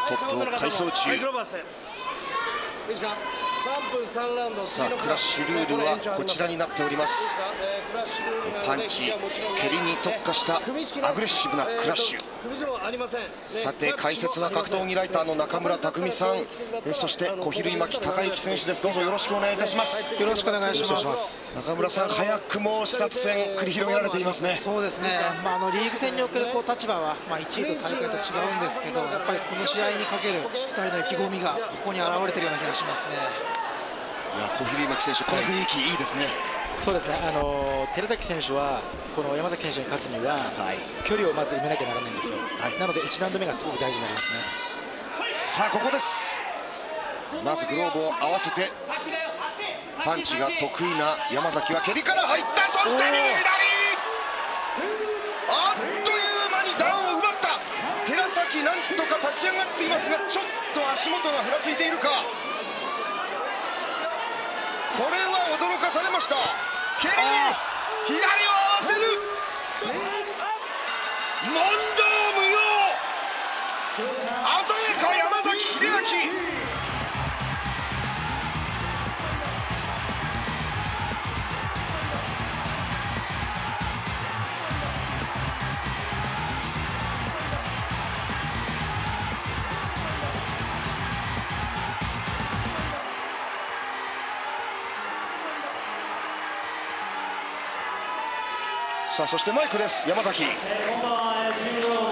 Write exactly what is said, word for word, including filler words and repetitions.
トップを快走中。さあクラッシュルールはこちらになっております。パンチ、蹴りに特化したアグレッシブなクラッシュ。さて解説は格闘技ライターの中村匠さん、そして小比類巻孝之選手です。どうぞよろしくお願いいたします。 よろしくお願いします。 中村さん、早くも視察戦繰り広げられていますね。 そうですね、まあ、あのリーグ戦におけるこう立場は、まあ、いちいと最下位と違うんですけど、やっぱりこの試合にかけるふたりの意気込みがここに表れているような気がしますね。 いや小比類巻選手、この雰囲気いいですね。 そうですね、あの寺崎選手はこの山崎選手に勝つには、はい、距離をまず埋めなきゃならないんですよ、はい、なのでいちラウンド目がすごく大事になりますね。 さあここです。まずグローブを合わせてパンチが得意な山崎は蹴りから入った。そして右左、あっという間にダウンを奪った。寺崎なんとか立ち上がっていますが、ちょっと足元がふらついているか。これは驚かされました。蹴りに左を合わせる。問答無用、鮮やか山崎秀明。さあそしてマイクです。山崎。